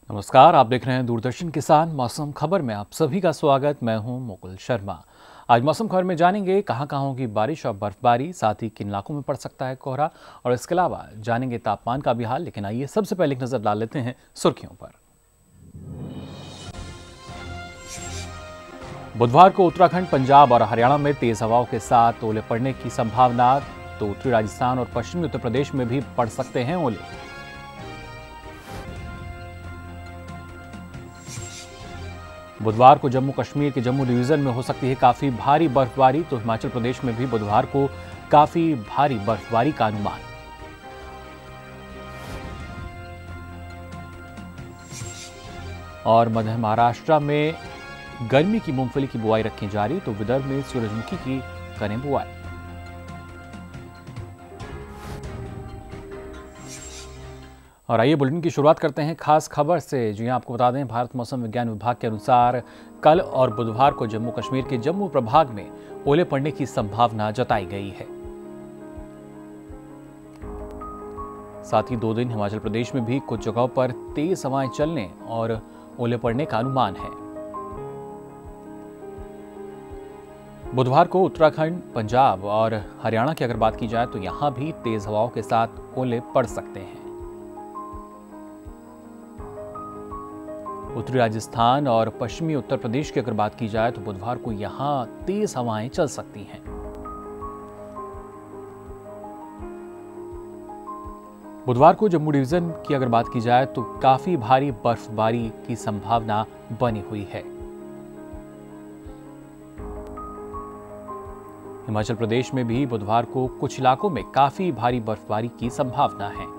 नमस्कार, आप देख रहे हैं दूरदर्शन किसान मौसम खबर में आप सभी का स्वागत। मैं हूं मुकुल शर्मा। आज मौसम खबर में जानेंगे कहां होगी बारिश और बर्फबारी, साथ ही किन इलाकों में पड़ सकता है कोहरा, और इसके अलावा जानेंगे तापमान का भी हाल। लेकिन आइए सबसे पहले एक नजर डाल लेते हैं सुर्खियों पर। बुधवार को उत्तराखंड, पंजाब और हरियाणा में तेज हवाओं के साथ ओले पड़ने की संभावना, तो उत्तरी राजस्थान और पश्चिमी उत्तर प्रदेश में भी पड़ सकते हैं ओले। बुधवार को जम्मू कश्मीर के जम्मू डिवीजन में हो सकती है काफी भारी बर्फबारी, तो हिमाचल प्रदेश में भी बुधवार को काफी भारी बर्फबारी का अनुमान। और मध्य महाराष्ट्र में गर्मी की मूंगफली की बुआई रखी जारी, तो विदर्भ में सूरजमुखी की करें बुआई। और आइए बुलेटिन की शुरुआत करते हैं खास खबर से। जी आपको बता दें, भारत मौसम विज्ञान विभाग के अनुसार कल और बुधवार को जम्मू कश्मीर के जम्मू प्रभाग में ओले पड़ने की संभावना जताई गई है। साथ ही 2 दिन हिमाचल प्रदेश में भी कुछ जगहों पर तेज हवाएं चलने और ओले पड़ने का अनुमान है। बुधवार को उत्तराखंड, पंजाब और हरियाणा की अगर बात की जाए तो यहां भी तेज हवाओं के साथ ओले पड़ सकते हैं। उत्तरी राजस्थान और पश्चिमी उत्तर प्रदेश की अगर बात की जाए तो बुधवार को यहां तेज हवाएं चल सकती हैं। बुधवार को जम्मू डिवीजन की अगर बात की जाए तो काफी भारी बर्फबारी की संभावना बनी हुई है। हिमाचल प्रदेश में भी बुधवार को कुछ इलाकों में काफी भारी बर्फबारी की संभावना है।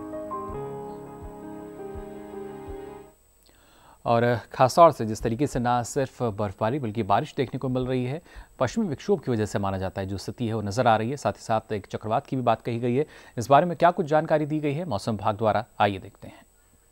और खासतौर से जिस तरीके से ना सिर्फ बर्फबारी बल्कि बारिश देखने को मिल रही है, पश्चिमी विक्षोभ की वजह से माना जाता है जो स्थिति है वो नजर आ रही है। साथ ही साथ एक चक्रवात की भी बात कही गई है। इस बारे में क्या कुछ जानकारी दी गई है मौसम विभाग द्वारा, आइए देखते हैं।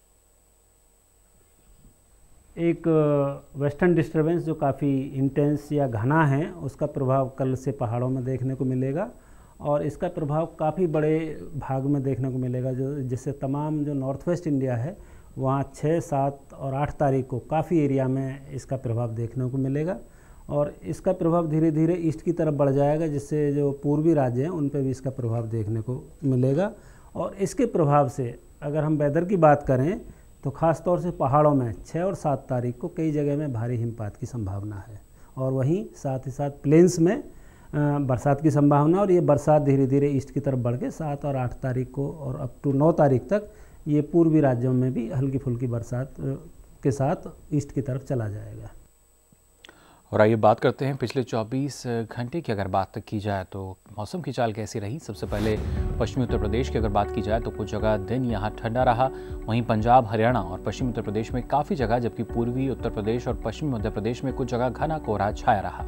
एक वेस्टर्न डिस्टर्बेंस जो काफ़ी इंटेंस या घना है, उसका प्रभाव कल से पहाड़ों में देखने को मिलेगा और इसका प्रभाव काफ़ी बड़े भाग में देखने को मिलेगा, जो जिससे तमाम जो नॉर्थ वेस्ट इंडिया है वहाँ 6, 7 और 8 तारीख को काफ़ी एरिया में इसका प्रभाव देखने को मिलेगा। और इसका प्रभाव धीरे धीरे ईस्ट की तरफ बढ़ जाएगा, जिससे जो पूर्वी राज्य हैं उन पर भी इसका प्रभाव देखने को मिलेगा। और इसके प्रभाव से अगर हम वेदर की बात करें तो ख़ास तौर से पहाड़ों में 6 और 7 तारीख को कई जगह में भारी हिमपात की संभावना है। और वहीं साथ ही साथ प्लेन्स में बरसात की संभावना, और ये बरसात धीरे धीरे ईस्ट की तरफ बढ़ के 7 और 8 तारीख को और अप टू 9 तारीख तक ये पूर्वी राज्यों में भी हल्की फुल्की बरसात के साथ ईस्ट की तरफ चला जाएगा। और आइए बात करते हैं पिछले 24 घंटे की अगर बात की जाए तो मौसम की चाल कैसी रही। सबसे पहले पश्चिमी उत्तर प्रदेश की अगर बात की जाए तो कुछ जगह दिन यहाँ ठंडा रहा। वहीं पंजाब, हरियाणा और पश्चिमी उत्तर प्रदेश में काफ़ी जगह, जबकि पूर्वी उत्तर प्रदेश और पश्चिमी मध्य प्रदेश में कुछ जगह घना कोहरा छाया रहा।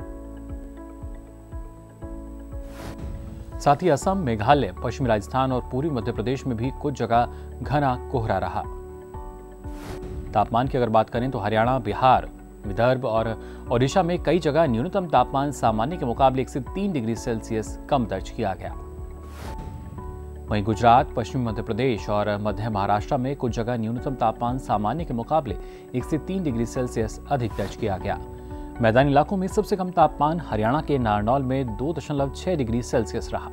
साथ ही असम, मेघालय, पश्चिमी राजस्थान और पूर्वी मध्य प्रदेश में भी कुछ जगह घना कोहरा रहा। तापमान की अगर बात करें तो हरियाणा, बिहार, विदर्भ और ओडिशा में कई जगह न्यूनतम तापमान सामान्य के मुकाबले 1 से 3 डिग्री सेल्सियस कम दर्ज किया गया। वहीं गुजरात, पश्चिमी मध्य प्रदेश और मध्य महाराष्ट्र में कुछ जगह न्यूनतम तापमान सामान्य के मुकाबले 1 से 3 डिग्री सेल्सियस अधिक दर्ज किया गया। मैदानी इलाकों में सबसे कम तापमान हरियाणा के नारनौल में 2.6 डिग्री सेल्सियस रहा।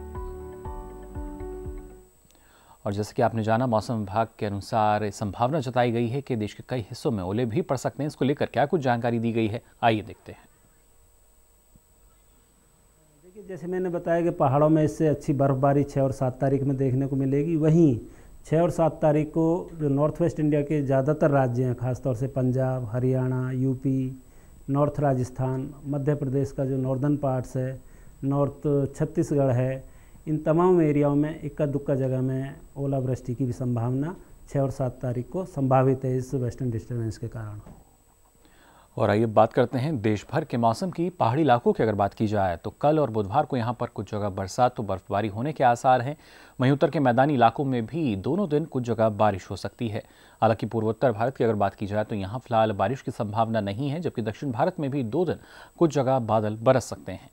और जैसे कि आपने जाना, मौसम विभाग के अनुसार संभावना जताई गई है कि देश के कई हिस्सों में ओले भी पड़ सकते हैं। इसको लेकर क्या कुछ जानकारी दी गई है, आइए देखते हैं। देखिए, जैसे मैंने बताया कि पहाड़ों में इससे अच्छी बर्फबारी 6 और 7 तारीख में देखने को मिलेगी। वहीं 6 और 7 तारीख को जो नॉर्थ वेस्ट इंडिया के ज़्यादातर राज्य हैं, खासतौर से पंजाब, हरियाणा, यूपी, नॉर्थ राजस्थान, मध्य प्रदेश का जो नॉर्दर्न पार्ट्स है, नॉर्थ छत्तीसगढ़ है, इन तमाम एरियाओं में इक्का दुक्का जगह में ओलावृष्टि की भी संभावना 6 और 7 तारीख को संभावित है इस वेस्टर्न डिस्टर्बेंस के कारण। और आइए बात करते हैं देश भर के मौसम की। पहाड़ी इलाकों की अगर बात की जाए तो कल और बुधवार को यहाँ पर कुछ जगह बरसात तो बर्फबारी होने के आसार हैं। वहीं उत्तर के मैदानी इलाकों में भी दोनों दिन कुछ जगह बारिश हो सकती है। हालांकि पूर्वोत्तर भारत की अगर बात की जाए तो यहाँ फिलहाल बारिश की संभावना नहीं है, जबकि दक्षिण भारत में भी 2 दिन कुछ जगह बादल बरस सकते हैं।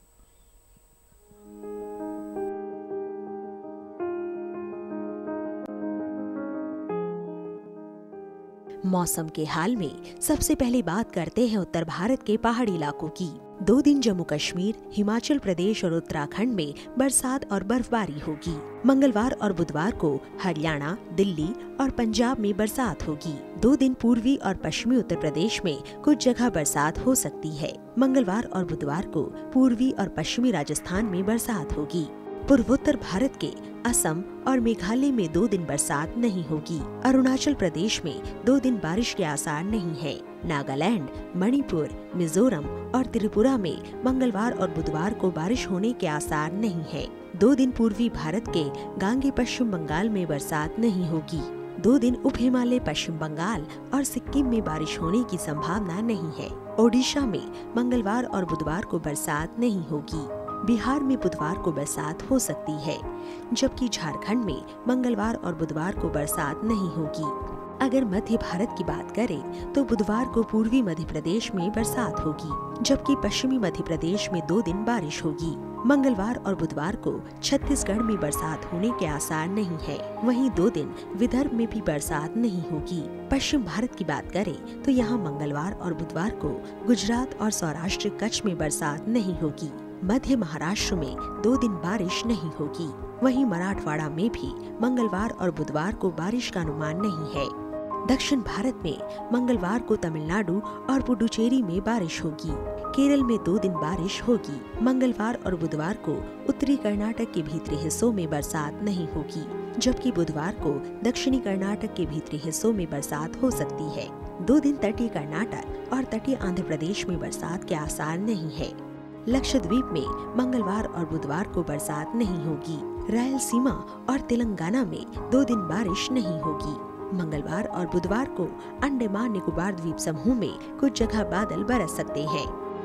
मौसम के हाल में सबसे पहले बात करते हैं उत्तर भारत के पहाड़ी इलाकों की। 2 दिन जम्मू कश्मीर, हिमाचल प्रदेश और उत्तराखंड में बरसात और बर्फबारी होगी। मंगलवार और बुधवार को हरियाणा, दिल्ली और पंजाब में बरसात होगी। 2 दिन पूर्वी और पश्चिमी उत्तर प्रदेश में कुछ जगह बरसात हो सकती है। मंगलवार और बुधवार को पूर्वी और पश्चिमी राजस्थान में बरसात होगी। पूर्वोत्तर भारत के असम और मेघालय में 2 दिन बरसात नहीं होगी। अरुणाचल प्रदेश में 2 दिन बारिश के आसार नहीं है। नागालैंड, मणिपुर, मिजोरम और त्रिपुरा में मंगलवार और बुधवार को बारिश होने के आसार नहीं है। 2 दिन पूर्वी भारत के गांगे पश्चिम बंगाल में बरसात नहीं होगी। 2 दिन उप हिमालय पश्चिम बंगाल और सिक्किम में बारिश होने की संभावना नहीं है। ओडिशा में मंगलवार और बुधवार को बरसात नहीं होगी। बिहार में बुधवार को बरसात हो सकती है, जबकि झारखंड में मंगलवार और बुधवार को बरसात नहीं होगी। अगर मध्य भारत की बात करें तो बुधवार को पूर्वी मध्य प्रदेश में बरसात होगी, जबकि पश्चिमी मध्य प्रदेश में 2 दिन बारिश होगी। मंगलवार और बुधवार को छत्तीसगढ़ में बरसात होने के आसार नहीं है। वहीं 2 दिन विदर्भ में भी बरसात नहीं होगी। पश्चिम भारत की बात करें तो यहाँ मंगलवार और बुधवार को गुजरात और सौराष्ट्र कच्छ में बरसात नहीं होगी। मध्य महाराष्ट्र में 2 दिन बारिश नहीं होगी। वहीं मराठवाड़ा में भी मंगलवार और बुधवार को बारिश का अनुमान नहीं है। दक्षिण भारत में मंगलवार को तमिलनाडु और पुडुचेरी में बारिश होगी। केरल में 2 दिन बारिश होगी। मंगलवार और बुधवार को उत्तरी कर्नाटक के भीतरी हिस्सों में बरसात नहीं होगी, जबकि बुधवार को दक्षिणी कर्नाटक के भीतरी हिस्सों में बरसात हो सकती है। 2 दिन तटीय कर्नाटक और तटीय आंध्र प्रदेश में बरसात के आसार नहीं है। लक्षद्वीप में मंगलवार और बुधवार को बरसात नहीं होगी। रायलसीमा और तेलंगाना में 2 दिन बारिश नहीं होगी। मंगलवार और बुधवार को अंडमान निकोबार द्वीप समूह में कुछ जगह बादल बरस सकते हैं।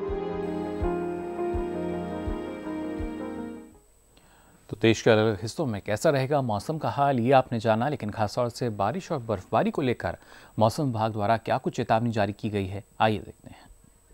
तो देश के अलग हिस्सों में कैसा रहेगा मौसम का हाल, ये आपने जाना, लेकिन खासतौर से बारिश और बर्फबारी को लेकर मौसम विभाग द्वारा क्या कुछ चेतावनी जारी की गई है, आइए देखते हैं।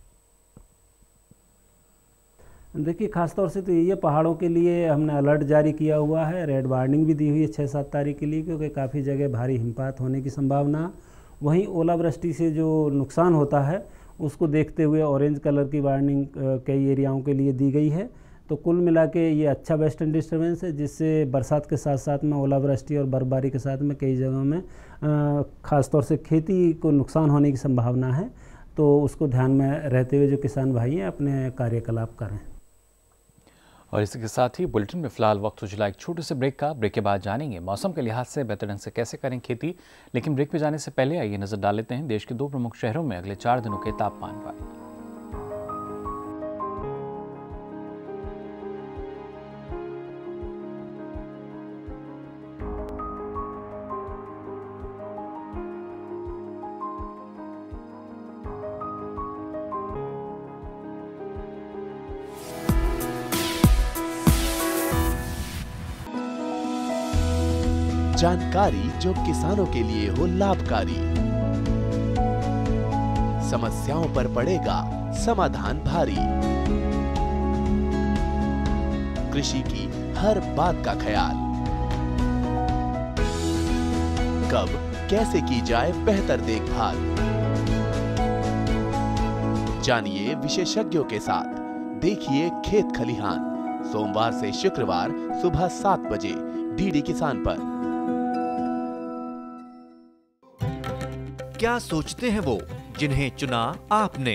देखिए, खासतौर से तो ये पहाड़ों के लिए हमने अलर्ट जारी किया हुआ है। रेड वार्निंग भी दी हुई है 6-7 तारीख के लिए, क्योंकि काफ़ी जगह भारी हिमपात होने की संभावना। वहीं ओलावृष्टि से जो नुकसान होता है उसको देखते हुए ऑरेंज कलर की वार्निंग कई एरियाओं के लिए दी गई है। तो कुल मिला के ये अच्छा वेस्टर्न डिस्टर्बेंस है, जिससे बरसात के साथ साथ में ओलावृष्टि और बर्फबारी के साथ में कई जगहों में ख़ासतौर से खेती को नुकसान होने की संभावना है। तो उसको ध्यान में रहते हुए जो किसान भाई हैं अपने कार्यकलाप करें। और इसी के साथ ही बुलेटिन में फिलहाल वक्त हो चला एक छोटे से ब्रेक का। ब्रेक के बाद जानेंगे मौसम के लिहाज से बेहतर ढंग से कैसे करें खेती। लेकिन ब्रेक में जाने से पहले आइए नजर डाल लेते हैं देश के 2 प्रमुख शहरों में अगले 4 दिनों के तापमान पर। जानकारी जो किसानों के लिए हो लाभकारी, समस्याओं पर पड़ेगा समाधान भारी, कृषि की हर बात का ख्याल, कब कैसे की जाए बेहतर देखभाल। जानिए विशेषज्ञों के साथ, देखिए खेत खलिहान, सोमवार से शुक्रवार सुबह 7 बजे डीडी किसान पर। क्या सोचते हैं वो जिन्हें चुना आपने?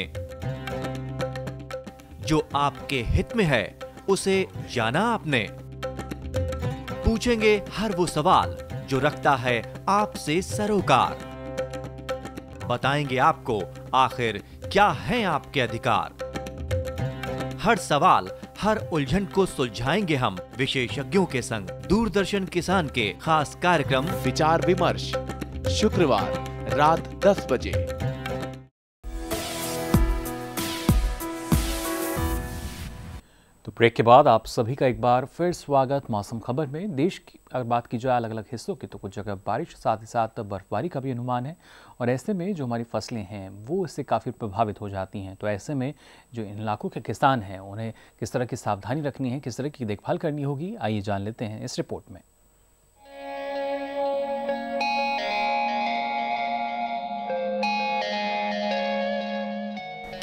जो आपके हित में है उसे जाना आपने। पूछेंगे हर वो सवाल जो रखता है आपसे सरोकार। बताएंगे आपको आखिर क्या है आपके अधिकार। हर सवाल, हर उलझन को सुलझाएंगे हम विशेषज्ञों के संग। दूरदर्शन किसान के खास कार्यक्रम विचार विमर्श, शुक्रवार रात 10 बजे। तो ब्रेक के बाद आप सभी का एक बार फिर स्वागत मौसम खबर में। देश की अगर बात की जाए अलग अलग हिस्सों की, तो कुछ जगह बारिश, साथ ही साथ बर्फबारी का भी अनुमान है। और ऐसे में जो हमारी फसलें हैं वो इससे काफ़ी प्रभावित हो जाती हैं। तो ऐसे में जो इन इलाकों के किसान हैं उन्हें किस तरह की सावधानी रखनी है, किस तरह की देखभाल करनी होगी, आइए जान लेते हैं इस रिपोर्ट में।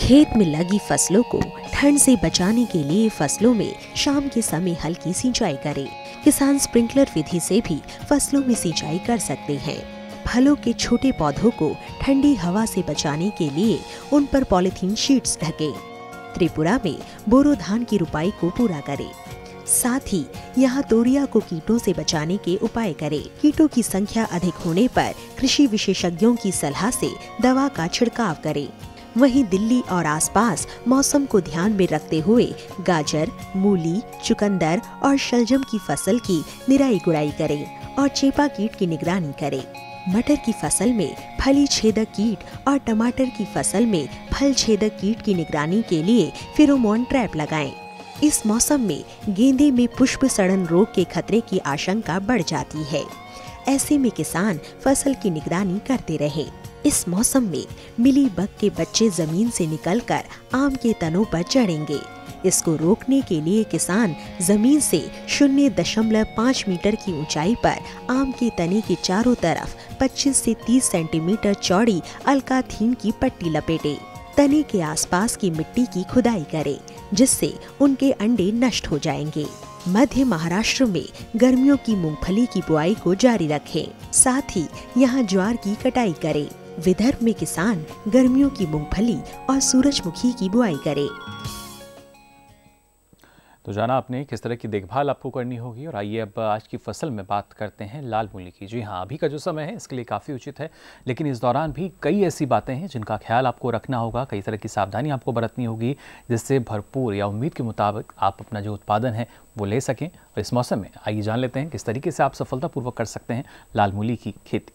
खेत में लगी फसलों को ठंड से बचाने के लिए फसलों में शाम के समय हल्की सिंचाई करें। किसान स्प्रिंकलर विधि से भी फसलों में सिंचाई कर सकते हैं। फलों के छोटे पौधों को ठंडी हवा से बचाने के लिए उन पर पॉलीथीन शीट्स ढकें। त्रिपुरा में बोरो धान की रुपाई को पूरा करें। साथ ही यहाँ तोरिया को कीटों से बचाने के उपाय करें। कीटों की संख्या अधिक होने पर कृषि विशेषज्ञों की सलाह से दवा का छिड़काव करें। वहीं दिल्ली और आसपास मौसम को ध्यान में रखते हुए गाजर, मूली, चुकंदर और शलजम की फसल की निराई गुड़ाई करें और चेपा कीट की निगरानी करें। मटर की फसल में फली छेदक कीट और टमाटर की फसल में फल छेदक कीट की निगरानी के लिए फेरोमोन ट्रैप लगाएं। इस मौसम में गेंदे में पुष्प सड़न रोग के खतरे की आशंका बढ़ जाती है। ऐसे में किसान फसल की निगरानी करते रहें। इस मौसम में मिली बग के बच्चे जमीन से निकलकर आम के तनों पर चढ़ेंगे। इसको रोकने के लिए किसान जमीन से 0.5 मीटर की ऊंचाई पर आम के तने के चारों तरफ 25 से 30 सेंटीमीटर चौड़ी अल्काथीन की पट्टी लपेटे। तने के आसपास की मिट्टी की खुदाई करे, जिससे उनके अंडे नष्ट हो जाएंगे। मध्य महाराष्ट्र में गर्मियों की मूंगफली की बुआई को जारी रखें। साथ ही यहाँ ज्वार की कटाई करें। विदर्भ में किसान गर्मियों की मूंगफली और सूरजमुखी की बुआई करें। तो जाना आपने किस तरह की देखभाल आपको करनी होगी। और आइए अब आज की फसल में बात करते हैं लाल मूली की। जी हाँ, अभी का जो समय है इसके लिए काफ़ी उचित है, लेकिन इस दौरान भी कई ऐसी बातें हैं जिनका ख्याल आपको रखना होगा। कई तरह की सावधानी आपको बरतनी होगी, जिससे भरपूर या उम्मीद के मुताबिक आप अपना जो उत्पादन है वो ले सकें। और इस मौसम में आइए जान लेते हैं किस तरीके से आप सफलतापूर्वक कर सकते हैं लाल मूली की खेती।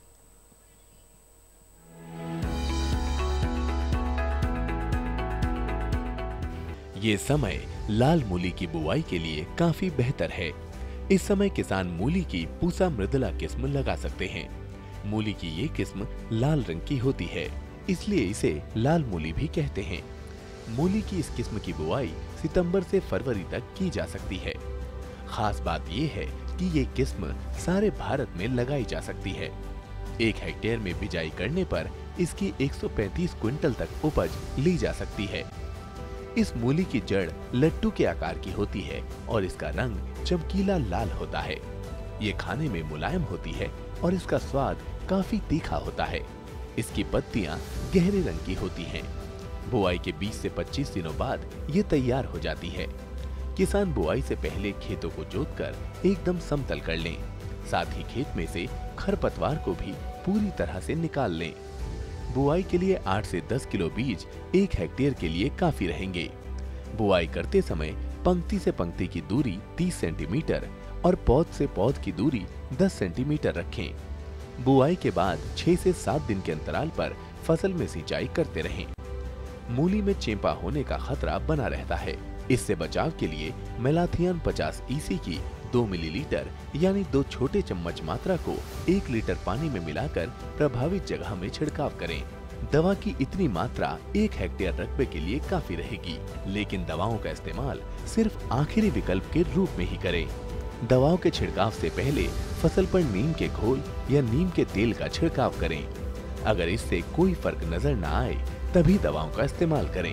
ये समय लाल मूली की बुआई के लिए काफी बेहतर है। इस समय किसान मूली की पूसा मृदुला किस्म लगा सकते हैं। मूली की ये किस्म लाल रंग की होती है, इसलिए इसे लाल मूली भी कहते हैं। मूली की इस किस्म की बुआई सितंबर से फरवरी तक की जा सकती है। खास बात ये है कि ये किस्म सारे भारत में लगाई जा सकती है। 1 हेक्टेयर में बिजाई करने पर इसकी 135 क्विंटल तक उपज ली जा सकती है। इस मूली की जड़ लट्टू के आकार की होती है और इसका रंग चमकीला लाल होता है। ये खाने में मुलायम होती है और इसका स्वाद काफी तीखा होता है। इसकी पत्तियां गहरे रंग की होती हैं। बुआई के 20 से 25 दिनों बाद ये तैयार हो जाती है। किसान बुआई से पहले खेतों को जोतकर एकदम समतल कर लें। साथ ही खेत में से खरपतवार को भी पूरी तरह से निकाल लें। बुआई के लिए 8 से 10 किलो बीज 1 हेक्टेयर के लिए काफी रहेंगे। बुआई करते समय पंक्ति से पंक्ति की दूरी 30 सेंटीमीटर और पौध से पौध की दूरी 10 सेंटीमीटर रखें। बुआई के बाद 6 से 7 दिन के अंतराल पर फसल में सिंचाई करते रहें। मूली में चेपा होने का खतरा बना रहता है। इससे बचाव के लिए मेलाथियन 50 EC की 2 मिलीलीटर यानी 2 छोटे चम्मच मात्रा को 1 लीटर पानी में मिलाकर प्रभावित जगह में छिड़काव करें। दवा की इतनी मात्रा 1 हेक्टेयर रकबे के लिए काफी रहेगी, लेकिन दवाओं का इस्तेमाल सिर्फ आखिरी विकल्प के रूप में ही करें। दवाओं के छिड़काव से पहले फसल पर नीम के घोल या नीम के तेल का छिड़काव करें। अगर इससे कोई फर्क नजर न आए तभी दवाओं का इस्तेमाल करें।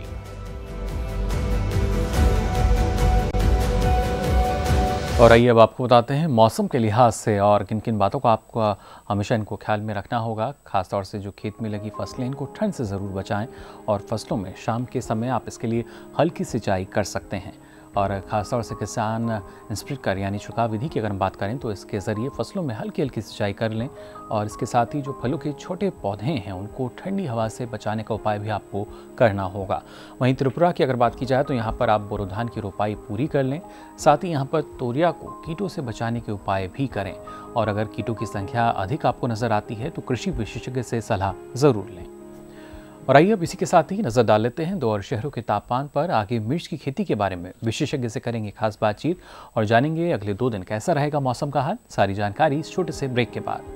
और आइए अब आपको बताते हैं मौसम के लिहाज से और किन किन बातों का आपको हमेशा इनको ख्याल में रखना होगा। खासतौर से जो खेत में लगी फसलें, इनको ठंड से ज़रूर बचाएं और फसलों में शाम के समय आप इसके लिए हल्की सिंचाई कर सकते हैं। और ख़ासतौर से किसान स्प्रिंकलर यानी छिड़काव विधि की अगर हम बात करें तो इसके ज़रिए फसलों में हल्की हल्की सिंचाई कर लें। और इसके साथ ही जो फलों के छोटे पौधे हैं उनको ठंडी हवा से बचाने का उपाय भी आपको करना होगा। वहीं त्रिपुरा की अगर बात की जाए तो यहाँ पर आप बोरो धान की रोपाई पूरी कर लें। साथ ही यहाँ पर तोरिया को कीटों से बचाने के उपाय भी करें। और अगर कीटों की संख्या अधिक आपको नज़र आती है तो कृषि विशेषज्ञ से सलाह ज़रूर लें। और आइए अब इसी के साथ ही नजर डाल लेते हैं 2 और शहरों के तापमान पर। आगे मिर्च की खेती के बारे में विशेषज्ञ से करेंगे खास बातचीत और जानेंगे अगले 2 दिन कैसा रहेगा मौसम का हाल। सारी जानकारी इस छोटे से ब्रेक के बाद।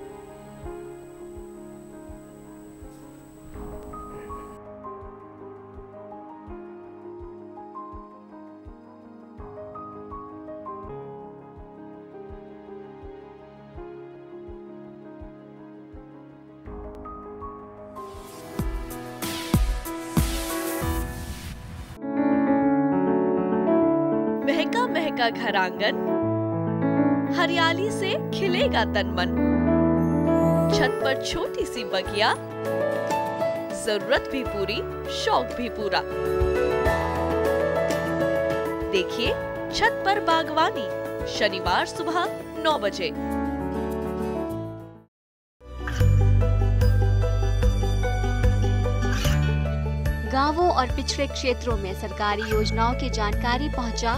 का घर आंगन, हरियाली से खिलेगा तन मन। छत पर छोटी सी बगिया, जरूरत भी पूरी, शौक भी पूरा। देखिए छत पर बागवानी, शनिवार सुबह 9 बजे। गांवों और पिछड़े क्षेत्रों में सरकारी योजनाओं की जानकारी पहुंचा।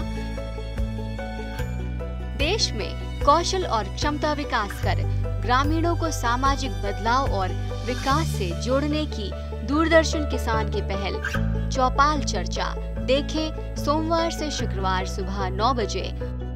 देश में कौशल और क्षमता विकास कर ग्रामीणों को सामाजिक बदलाव और विकास से जोड़ने की दूरदर्शन किसान की पहल चौपाल चर्चा देखें सोमवार से शुक्रवार सुबह 9 बजे।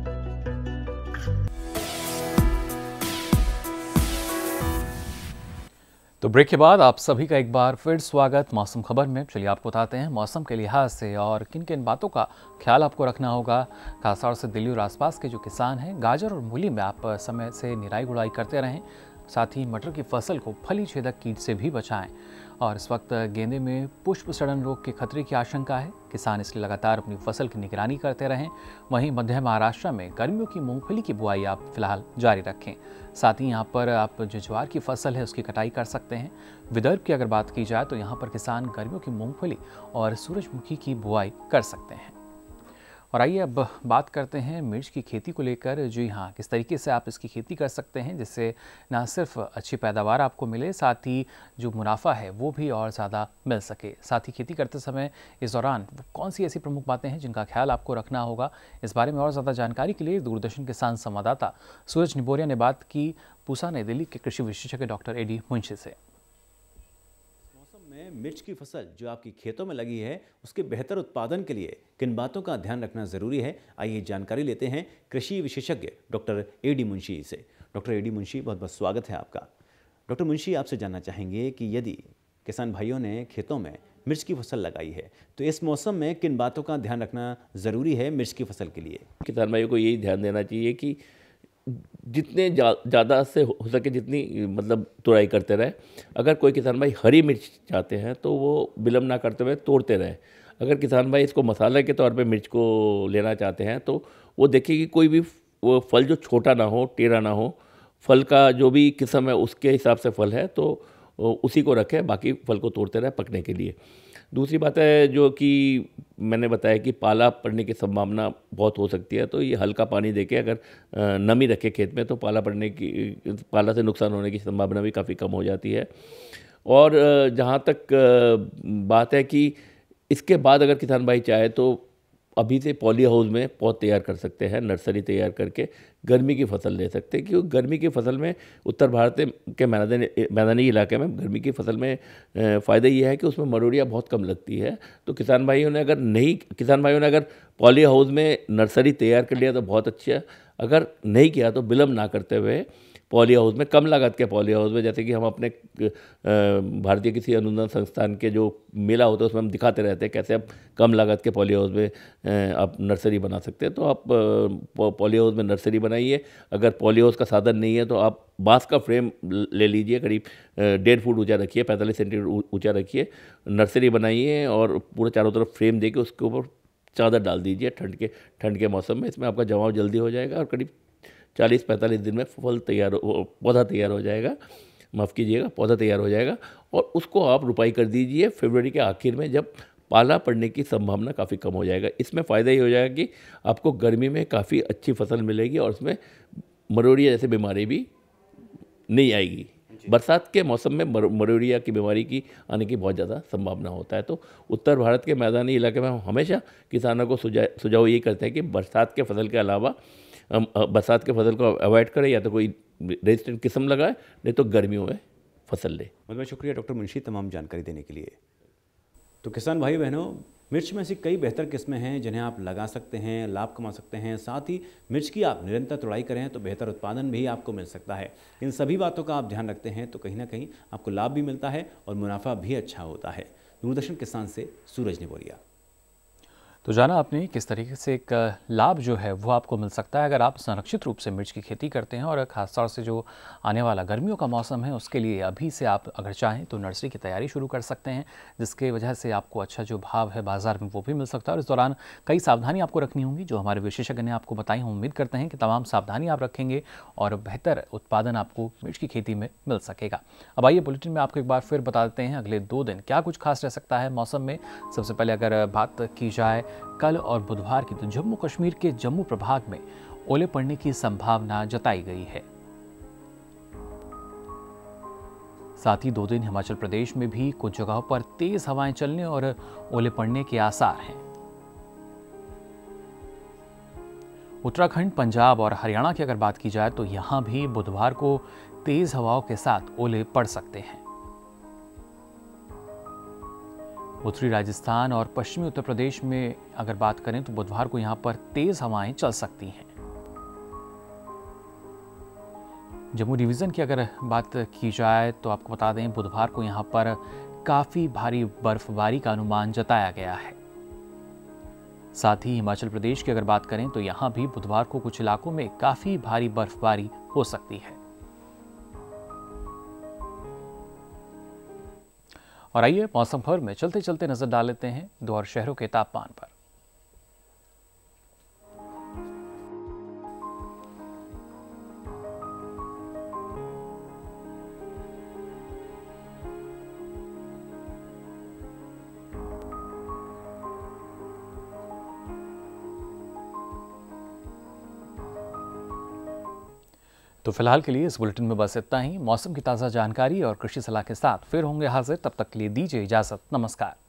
तो ब्रेक के बाद आप सभी का एक बार फिर स्वागत मौसम खबर में। चलिए आपको बताते हैं मौसम के लिहाज से और किन किन बातों का ख्याल आपको रखना होगा। खासतौर से दिल्ली और आसपास के जो किसान हैं, गाजर और मूली में आप समय से निराई गुड़ाई करते रहें। साथ ही मटर की फसल को फली छेदक कीट से भी बचाएं। और इस वक्त गेंदे में पुष्प सड़न रोग के खतरे की आशंका है, किसान इसलिए लगातार अपनी फसल की निगरानी करते रहें। वहीं मध्य महाराष्ट्र में गर्मियों की मूंगफली की बुआई आप फिलहाल जारी रखें। साथ ही यहाँ पर आप जो ज्वार की फसल है उसकी कटाई कर सकते हैं। विदर्भ की अगर बात की जाए तो यहाँ पर किसान गर्मियों की मूंगफली और सूरजमुखी की बुआई कर सकते हैं। और आइए अब बात करते हैं मिर्च की खेती को लेकर। जी हाँ, किस तरीके से आप इसकी खेती कर सकते हैं जिससे ना सिर्फ अच्छी पैदावार आपको मिले, साथ ही जो मुनाफा है वो भी और ज़्यादा मिल सके। साथ ही खेती करते समय इस दौरान कौन सी ऐसी प्रमुख बातें हैं जिनका ख्याल आपको रखना होगा, इस बारे में और ज़्यादा जानकारी के लिए दूरदर्शन किसान संवाददाता सूरज निबोरिया ने बात की पूसा नई दिल्ली के कृषि विशेषज्ञ डॉक्टर एडी मुंशी से। मिर्च की फसल जो आपकी खेतों में लगी है उसके बेहतर उत्पादन के लिए किन बातों का ध्यान रखना ज़रूरी है, आइए जानकारी लेते हैं कृषि विशेषज्ञ डॉक्टर एडी मुंशी से। डॉक्टर एडी मुंशी, बहुत बहुत स्वागत है आपका। डॉक्टर मुंशी, आपसे जानना चाहेंगे कि यदि किसान भाइयों ने खेतों में मिर्च की फसल लगाई है तो इस मौसम में किन बातों का ध्यान रखना ज़रूरी है मिर्च की फसल के लिए? किसान भाइयों को यही ध्यान देना चाहिए कि जितने ज़्यादा से हो सके जितनी मतलब तुड़ाई करते रहे। अगर कोई किसान भाई हरी मिर्च चाहते हैं तो वो विलम्ब ना करते हुए तोड़ते रहे। अगर किसान भाई इसको मसाले के तौर पे मिर्च को लेना चाहते हैं तो वो देखिए कि कोई भी वो फल जो छोटा ना हो, टेढ़ा ना हो, फल का जो भी किस्म है उसके हिसाब से फल है तो उसी को रखें, बाकी फल को तोड़ते रहे पकने के लिए। दूसरी बात है जो कि मैंने बताया कि पाला पड़ने की संभावना बहुत हो सकती है, तो ये हल्का पानी देके अगर नमी रखे खेत में तो पाला से नुकसान होने की संभावना भी काफ़ी कम हो जाती है। और जहाँ तक बात है कि इसके बाद अगर किसान भाई चाहे तो अभी से पॉली हाउस में पौध तैयार कर सकते हैं, नर्सरी तैयार करके गर्मी की फसल ले सकते हैं। क्योंकि गर्मी की फसल में उत्तर भारत के मैदानी इलाके में गर्मी की फसल में फ़ायदा ये है कि उसमें मरोड़ियाँ बहुत कम लगती है। तो किसान भाइयों ने अगर पॉली हाउस में नर्सरी तैयार कर लिया तो बहुत अच्छा, अगर नहीं किया तो विलम्ब ना करते हुए पॉली हाउस में, कम लागत के पॉली हाउस में, जैसे कि हम अपने भारतीय कृषि अनुसंधान संस्थान के जो मेला होता है उसमें हम दिखाते रहते हैं कैसे आप कम लागत के पॉली हाउस में आप नर्सरी बना सकते हैं। तो आप पॉली हाउस में नर्सरी बनाइए। अगर पॉली हाउस का साधन नहीं है तो आप बांस का फ्रेम ले लीजिए, करीब 1.5 फुट ऊँचा रखिए, 45 सेंटीमीटर ऊँचा रखिए, नर्सरी बनाइए और पूरा चारों तरफ फ्रेम देके उसके ऊपर चादर डाल दीजिए ठंड के मौसम में। इसमें आपका जमाव जल्दी हो जाएगा और करीब 40-45 दिन में पौधा तैयार हो जाएगा, माफ़ कीजिएगा, पौधा तैयार हो जाएगा। और उसको आप रुपाई कर दीजिए फरवरी के आखिर में, जब पाला पड़ने की संभावना काफ़ी कम हो जाएगा। इसमें फ़ायदा ये हो जाएगा कि आपको गर्मी में काफ़ी अच्छी फसल मिलेगी और उसमें मरोड़िया जैसे बीमारी भी नहीं आएगी। बरसात के मौसम में मरोड़िया की बीमारी की आने की बहुत ज़्यादा संभावना होता है। तो उत्तर भारत के मैदानी इलाके में हम हमेशा किसानों को सुझाव यही करते हैं कि बरसात के फसल के अलावा बरसात के फसल को अवॉइड करें, या तो कोई रेजिस्टेंट किस्म लगाए, नहीं तो गर्मियों में फसल ले। बहुत बहुत शुक्रिया डॉक्टर मुंशी तमाम जानकारी देने के लिए। तो किसान भाई बहनों, मिर्च में ऐसी कई बेहतर किस्में हैं जिन्हें आप लगा सकते हैं, लाभ कमा सकते हैं। साथ ही मिर्च की आप निरंतर तुड़ाई करें तो बेहतर उत्पादन भी आपको मिल सकता है। इन सभी बातों का आप ध्यान रखते हैं तो कहीं ना कहीं आपको लाभ भी मिलता है और मुनाफा भी अच्छा होता है। दूरदर्शन किसान से सूरज निबोरिया। तो जाना आपने किस तरीके से एक लाभ जो है वो आपको मिल सकता है अगर आप संरक्षित रूप से मिर्च की खेती करते हैं, और ख़ासतौर से जो आने वाला गर्मियों का मौसम है उसके लिए अभी से आप अगर चाहें तो नर्सरी की तैयारी शुरू कर सकते हैं, जिसके वजह से आपको अच्छा जो भाव है बाज़ार में वो भी मिल सकता है। और इस दौरान कई सावधानी आपको रखनी होंगी जो हमारे विशेषज्ञ ने आपको बताई। हम उम्मीद करते हैं कि तमाम सावधानी आप रखेंगे और बेहतर उत्पादन आपको मिर्च की खेती में मिल सकेगा। अब आइए बुलेटिन में आपको एक बार फिर बता देते हैं अगले 2 दिन क्या कुछ खास रह सकता है मौसम में। सबसे पहले अगर बात की जाए कल और बुधवार की, तो जम्मू कश्मीर के जम्मू प्रभाग में ओले पड़ने की संभावना जताई गई है। साथ ही 2 दिन हिमाचल प्रदेश में भी कुछ जगहों पर तेज हवाएं चलने और ओले पड़ने के आसार हैं। उत्तराखंड, पंजाब और हरियाणा की अगर बात की जाए तो यहां भी बुधवार को तेज हवाओं के साथ ओले पड़ सकते हैं। उत्तरी राजस्थान और पश्चिमी उत्तर प्रदेश में अगर बात करें तो बुधवार को यहां पर तेज हवाएं चल सकती हैं। जम्मू डिवीज़न की अगर बात की जाए तो आपको बता दें बुधवार को यहां पर काफ़ी भारी बर्फबारी का अनुमान जताया गया है। साथ ही हिमाचल प्रदेश की अगर बात करें तो यहां भी बुधवार को कुछ इलाकों में काफ़ी भारी बर्फबारी हो सकती है। और आइए मौसम खबर में चलते चलते नजर डाल लेते हैं 2 और शहरों के तापमान पर। तो फिलहाल के लिए इस बुलेटिन में बस इतना ही। मौसम की ताज़ा जानकारी और कृषि सलाह के साथ फिर होंगे हाजिर, तब तक के लिए दीजिए इजाज़त। नमस्कार।